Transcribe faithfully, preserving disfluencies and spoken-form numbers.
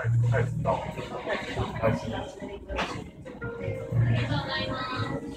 帰った。 帰ってきた。 配信。 ありがとうございます。